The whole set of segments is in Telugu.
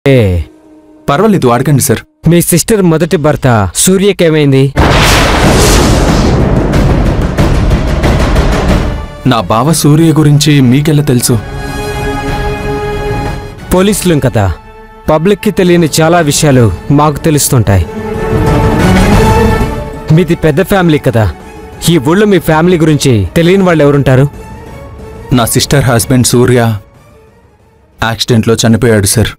పర్వాలేదు అడగండి సార్. మీ సిస్టర్ మొదటి భర్త సూర్యకేమైంది? నా బావ సూర్య గురించి మీకెలా తెలుసు? పోలీసులం కదా, పబ్లిక్కి తెలియని చాలా విషయాలు మాకు తెలుస్తుంటాయి. మీది పెద్ద ఫ్యామిలీ కదా, ఈ ఊళ్ళో మీ ఫ్యామిలీ గురించి తెలియని వాళ్ళు ఎవరుంటారు? నా సిస్టర్ హస్బెండ్ సూర్య యాక్సిడెంట్లో చనిపోయాడు సార్.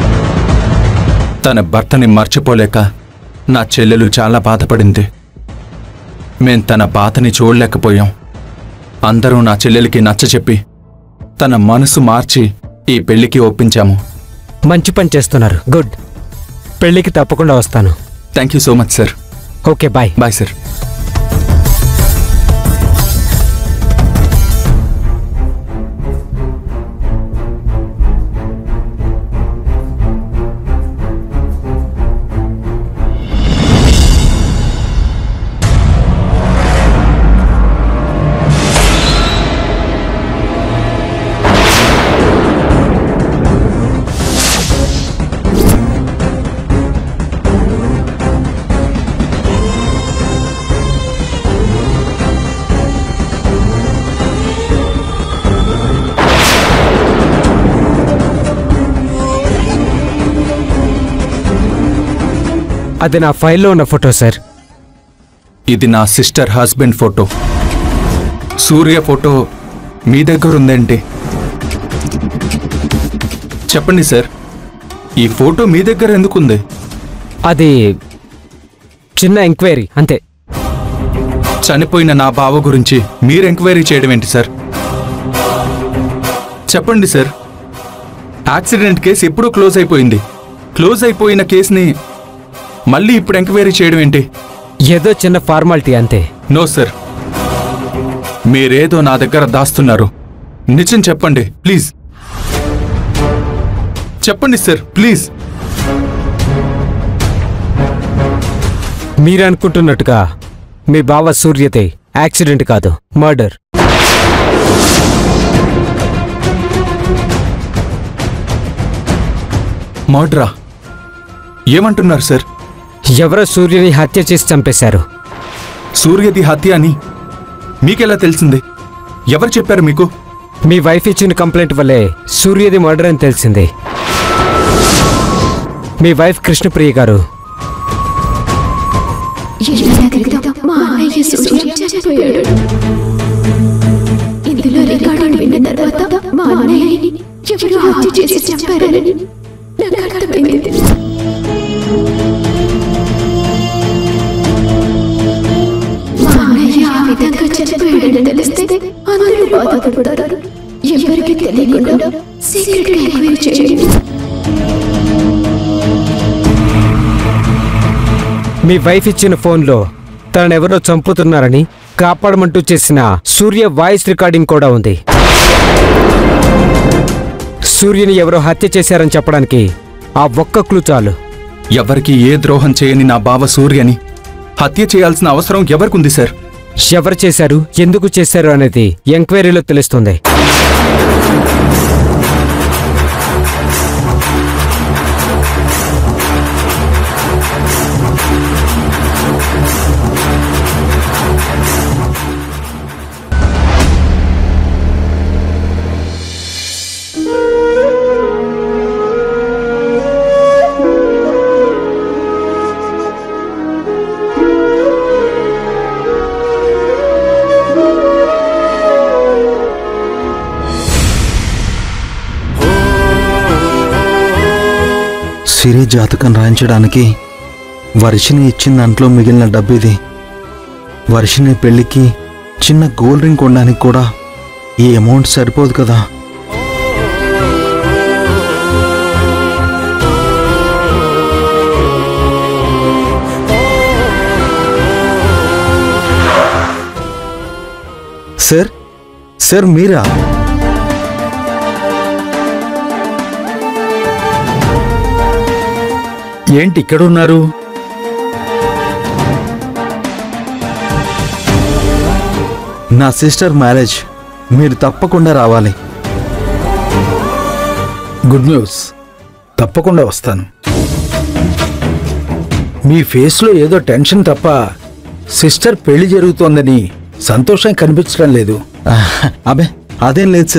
తన భర్తని మర్చిపోలేక నా చెల్లెలు చాలా బాధపడింది. మేం తన బాధని చూడలేకపోయాం. అందరూ నా చెల్లెలికి నచ్చచెప్పి తన మనసు మార్చి ఈ పెళ్లికి ఒప్పించాము. మంచి పని చేస్తున్నారు, గుడ్. పెళ్లికి తప్పకుండా వస్తాను. Thank you so much sir. Okay, bye. Bye sir. అది నా ఫైల్లో ఉన్న ఫోటో సార్. ఇది నా sister husband photo. Surya photo మీ దగ్గర ఉందేంటి? చెప్పండి సార్, ఈ ఫోటో మీ దగ్గర ఎందుకుంది? అది చిన్న ఎంక్వైరీ అంతే. చనిపోయిన నా బావ గురించి మీరు ఎంక్వైరీ చేయడం ఏంటి సార్? చెప్పండి సార్, యాక్సిడెంట్ కేసు ఎప్పుడూ క్లోజ్ అయిపోయింది. క్లోజ్ అయిపోయిన కేసుని మళ్ళీ ఇప్పుడు ఎంక్వైరీ చేయడం ఏంటి? ఏదో చిన్న ఫార్మాలిటీ అంతే. నో సార్, మీరేదో నా దగ్గర దాస్తున్నారు. నిజం చెప్పండి ప్లీజ్. చెప్పండి సార్ ప్లీజ్. మీరనుకుంటున్నట్టుగా మీ బావ సూర్యతే యాక్సిడెంట్ కాదు, మర్డర్. మర్డరా? ఏమంటున్నారు సార్? ఎవరో సూర్యని హత్య చేసి చంపేశారు. సూర్యది హత్య అని మీకెలా తెలిసింది? ఎవరు చెప్పారు మీకు? మీ వైఫ్ ఇచ్చిన కంప్లైంట్ వల్లే సూర్యది మర్డర్ అని తెలిసింది. మీ వైఫ్ కృష్ణప్రియ గారు తెలిస్తే అందరూ బాధపడతారు. ఎవరికి తెలియకుండా సీక్రెట్గా ఎంక్వైరీ చేయండి. మీ వైఫ్ ఇచ్చిన ఫోన్లో తనెవరో చంపుతున్నారని కాపాడమంటూ చేసిన సూర్య వాయిస్ రికార్డింగ్ కూడా ఉంది. సూర్యని ఎవరో హత్య చేశారని చెప్పడానికి ఆ ఒక్క క్లూ చాలు. ఎవరికి ఏ ద్రోహం చేయని నా బావ సూర్యని హత్య చేయాల్సిన అవసరం ఎవరికుంది సార్? ఎవరు చేశారు, ఎందుకు చేశారు అనేది ఎంక్వైరీలో తెలుస్తుంది. సిరి జాతకం రాయించడానికి వర్షిని ఇచ్చిన దాంట్లో మిగిలిన డబ్బు ఇది. వర్షిని పెళ్లికి చిన్న గోల్డ్ రింగ్ కొనడానికి కూడా ఈ అమౌంట్ సరిపోదు కదా. సార్, సార్ మీరా? ఏంటి ఇక్కడున్నారు? నా సిస్టర్ మ్యారేజ్, మీరు తప్పకుండా రావాలి. Good news. తప్పకుండా వస్తాను. మీ ఫేస్లో ఏదో టెన్షన్ తప్ప సిస్టర్ పెళ్లి జరుగుతోందని సంతోషం కనిపించడం లేదు. అబే అదేం లేదు